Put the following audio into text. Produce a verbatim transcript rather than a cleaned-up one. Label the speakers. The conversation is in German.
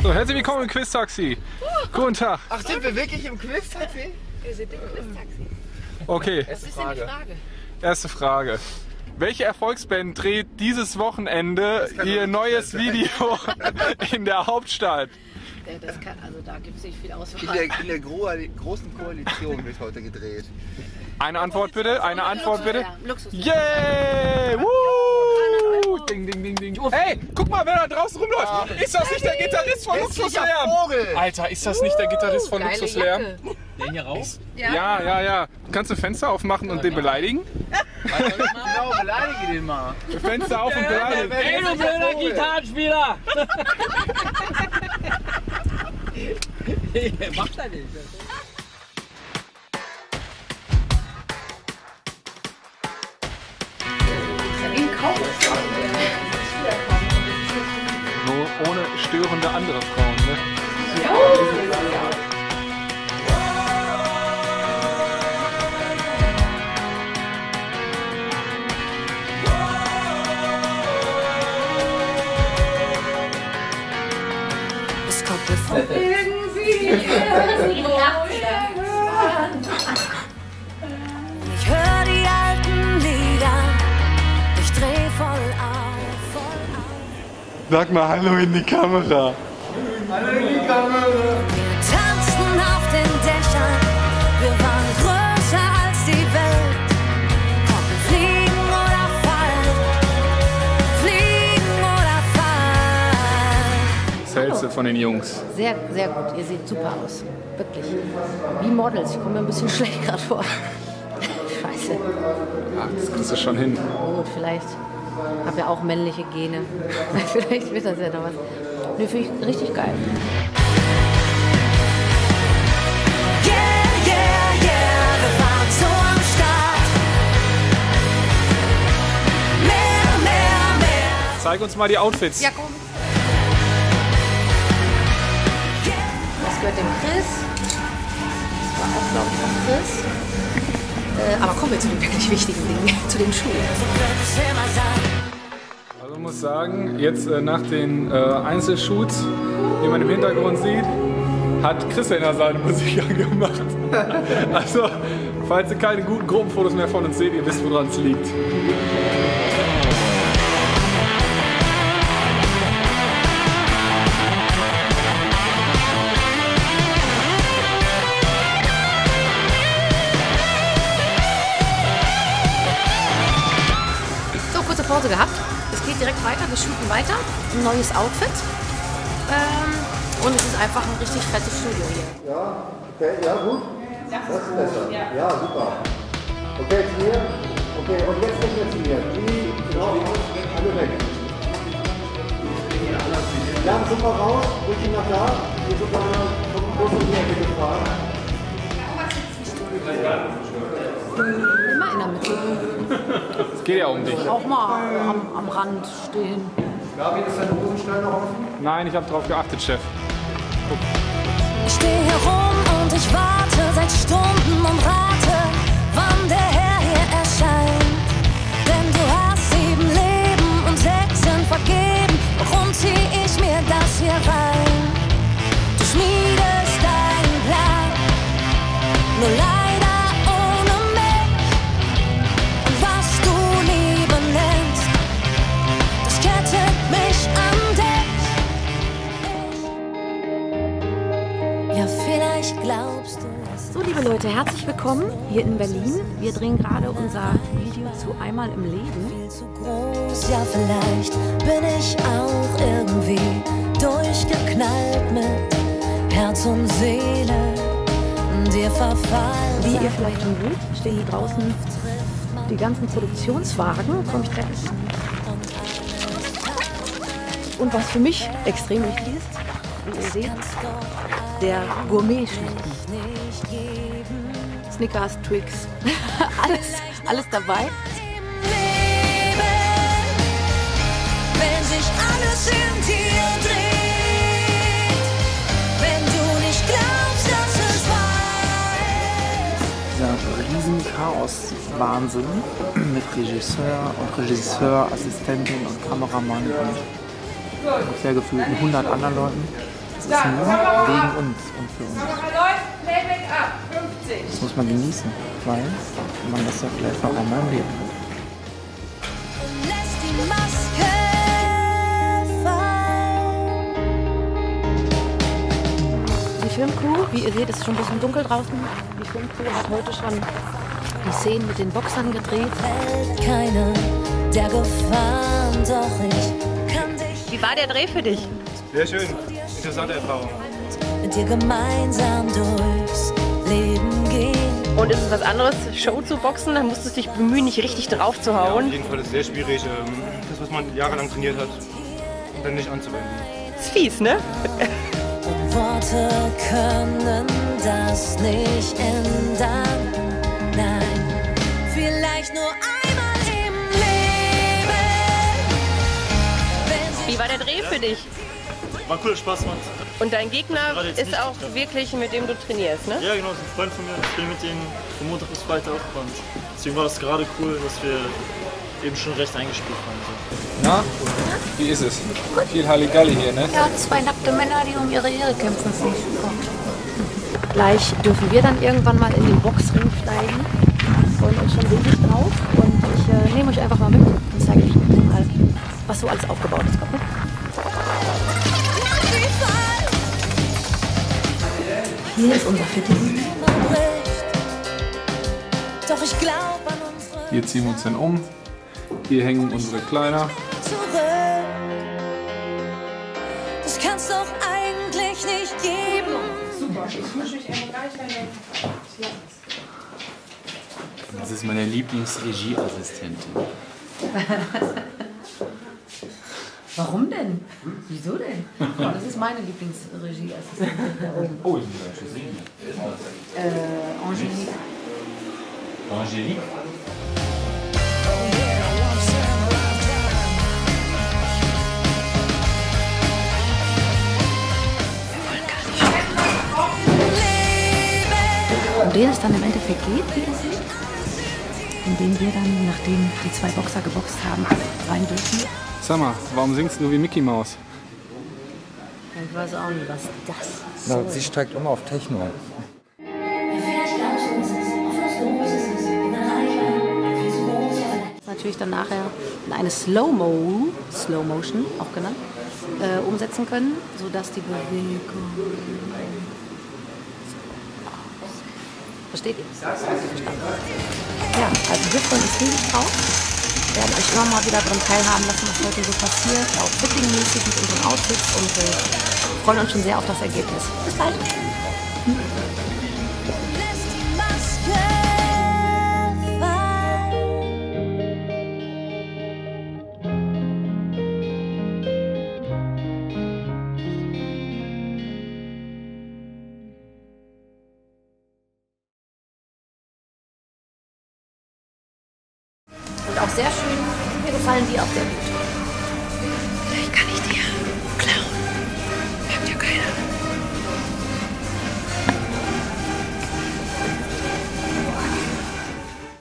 Speaker 1: So, herzlich willkommen im Quiz-Taxi. Guten Tag.
Speaker 2: Ach, sind wir wirklich im Quiz-Taxi?
Speaker 3: Wir sind im Quiz-Taxi.
Speaker 1: Okay.
Speaker 3: Was ist denn die Frage?
Speaker 1: Erste Frage. Welche Erfolgsband dreht dieses Wochenende ihr neues Video in der Hauptstadt?
Speaker 3: Das kann, also da gibt es nicht viel Auswahl.
Speaker 2: In der, in der Gro großen Koalition wird heute gedreht.
Speaker 1: Eine Antwort bitte, eine Antwort bitte.
Speaker 3: Luxus.
Speaker 1: Yay! Woo! Ding, ding, ding, ding. Hey, guck mal, wer da draußen rumläuft. Ist das nicht der Gitarrist von Luxuslärm? Alter, ist das nicht der Gitarrist von Luxuslärm?
Speaker 4: Der hier raus?
Speaker 1: Ja, ja, ja. Kannst du Fenster aufmachen und den beleidigen?
Speaker 2: Genau, beleidige den mal.
Speaker 1: Fenster auf und beleidigen.
Speaker 4: Ey, du blöder Gitarrenspieler! Macht er nicht.
Speaker 1: Nur ohne störende andere Frauen, ne?
Speaker 5: Es kommt mir vor. Irgendwie. Ich höre die alten Lieder. Ich dreh voll auf, voll auf.
Speaker 1: Sag mal Hallo in die Kamera.
Speaker 2: Hallo in die Kamera.
Speaker 5: Wir tanzten auf den Dächern. Wir waren größer als die Welt. Konnten fliegen oder fallen. Fliegen oder fallen.
Speaker 1: Was hältst du von den Jungs?
Speaker 3: Sehr, sehr gut. Ihr seht super aus. Wirklich. Wie Models. Ich komme mir ein bisschen schlecht gerade vor. Scheiße.
Speaker 1: Ja, das kriegst du schon hin.
Speaker 3: Gut, vielleicht. Ich habe ja auch männliche Gene. Vielleicht wird das ja noch was. Ne, finde ich richtig geil.
Speaker 5: Yeah, yeah, yeah, wir waren so am Start. Mehr, mehr, mehr.
Speaker 1: Zeig uns mal die Outfits.
Speaker 3: Ja, komm. Das gehört dem Chris. Das war auch, glaube ich, von Chris. Äh, aber kommen wir zu den wirklich wichtigen Dingen, zu den Schuhen.
Speaker 1: Also ich muss sagen, jetzt äh, nach den äh, Einzelshoots, wie man im Hintergrund sieht, hat Chris ja seine Musik angemacht. Also, falls ihr keine guten Gruppenfotos mehr von uns seht, ihr wisst, woran es liegt.
Speaker 3: So, kurze Pause gehabt. Es geht direkt weiter, wir shooten weiter. Ein neues Outfit. Ähm, und es ist einfach ein richtig fettes Studio hier.
Speaker 6: Ja, okay, ja gut. Das ist besser. Ja, super. Okay, zu mir. Okay, und jetzt nicht mehr zu mir. Die, genau, alle weg. Ja, super raus, ruhig nach da. Wir super groß und hier gefahren.
Speaker 3: Immer in der Mitte.
Speaker 1: Es geht ja um dich.
Speaker 3: Auch mal am, am Rand stehen.
Speaker 6: David, ist dein Hosenstall noch offen?
Speaker 1: Nein, ich habe darauf geachtet, Chef.
Speaker 5: Ich stehe hier rum und ich warte seit Stunden und rate, wann der Herr hier erscheint. Denn du hast sieben Leben und sechs sind vergeben. Warum zieh ich mir das hier rein? Du schmiedest deinen Plan, nur leider ohne mich. Und was du Liebe nennst, das kettet mich an dich. Ja, vielleicht glaubst du es.
Speaker 3: So, liebe Leute, herzlich willkommen hier in Berlin. Wir drehen gerade unser Video zu Einmal im Leben.
Speaker 5: Viel zu groß, ja vielleicht bin ich auch irgendwie durchgeknallt mit Herz und Seele, dir verfallen.
Speaker 3: Wie ihr vielleicht schon seht, stehen hier draußen die ganzen Produktionswagen. Komme ich gleich. Und was für mich extrem wichtig ist, wie ihr seht, der Gourmet-Schnitten. Snickers, Twix, alles, alles dabei.
Speaker 5: Wenn sich alles in dir dreht, wenn du nicht glaubst, dass es wahr ist.
Speaker 7: Dieser riesen Chaos-Wahnsinn mit Regisseur und Regisseur, Assistentin und Kameramann und sehr gefühlten hundert anderen Leuten ist nur wegen uns und für uns. Das muss man genießen, weil man das ja vielleicht noch einmal im Leben hat.
Speaker 5: Lässt die Maske fallen.
Speaker 3: Die Filmcrew, wie ihr seht, ist schon ein bisschen dunkel draußen. Die Filmcrew hat heute schon die Szenen mit den Boxern gedreht.
Speaker 5: Fällt keine der Gefahren, doch ich kann dich
Speaker 8: Wie war der Dreh für dich?
Speaker 1: Sehr schön. Interessante Erfahrung.
Speaker 5: mit dir gemeinsam durchs Leben gehen.
Speaker 8: Und ist es was anderes, Show zu boxen? Dann musst du dich bemühen, nicht richtig drauf zu
Speaker 1: Ja, auf
Speaker 8: hauen.
Speaker 1: jeden Fall ist es sehr schwierig, ähm, das, was man jahrelang trainiert hat, dann nicht anzuwenden.
Speaker 8: Ist fies, ne?
Speaker 5: Worte können das nicht ändern. Nein, vielleicht nur einmal im Leben. Wenn sie
Speaker 8: Wie war der Dreh für dich?
Speaker 9: War cool, Spaß gemacht.
Speaker 8: Und dein Gegner
Speaker 9: Gerade jetzt
Speaker 8: ist
Speaker 9: nicht
Speaker 8: auch
Speaker 9: getroffen.
Speaker 8: wirklich, mit dem du trainierst, ne?
Speaker 9: Ja, genau, das ist ein Freund von mir. Ich bin mit denen von Montag bis Freitag aufgewandt. Deswegen war das gerade cool, dass wir eben schon recht eingespielt waren. So.
Speaker 1: Na, wie ist es? Viel Halligalli hier, ne?
Speaker 3: Ja, zwei nackte Männer, die um ihre Ehre kämpfen. Gleich dürfen wir dann irgendwann mal in den Boxring steigen. Freuen uns schon riesig drauf. Und ich äh, nehme euch einfach mal mit und zeige euch mal, was so alles aufgebaut ist. Kommt mit. Hier ist unser Fitting.
Speaker 5: Doch ich glaube an unsere
Speaker 1: Hier ziehen wir uns dann um. Hier hängen unsere Kleider.
Speaker 5: zurück. Das kann's doch eigentlich nicht geben.
Speaker 10: Das ist meine Lieblingsregieassistentin.
Speaker 3: Warum denn? Wieso denn? Oh, das ist meine Lieblingsregieassistentin da oben.
Speaker 10: Oh, ich bin schon sehen.
Speaker 3: Äh, Angelique.
Speaker 10: Angelique?
Speaker 3: Um den es dann im Endeffekt geht, wie ihr seht. Indem wir dann, nachdem die zwei Boxer geboxt haben, rein dürfen.
Speaker 1: Sag mal, warum singst du wie Mickey Maus?
Speaker 3: Ich weiß auch nicht, was das
Speaker 2: Na,
Speaker 3: soll.
Speaker 2: sie steigt immer auf Techno.
Speaker 3: Natürlich dann nachher in eine Slow-Mo, Slow Motion auch genannt, äh, umsetzen können, sodass die Bewegung... Versteht ihr? Ja, also wir freuen uns riesig drauf. Wir werden euch immer mal wieder daran teilhaben lassen, was heute so passiert, auch fittingmäßig mit unseren Outfits und äh, freuen uns schon sehr auf das Ergebnis. Bis bald!
Speaker 5: Lässt die Maske fallen.
Speaker 3: Und auch sehr schön, mir gefallen die auch sehr gut. Vielleicht kann ich dir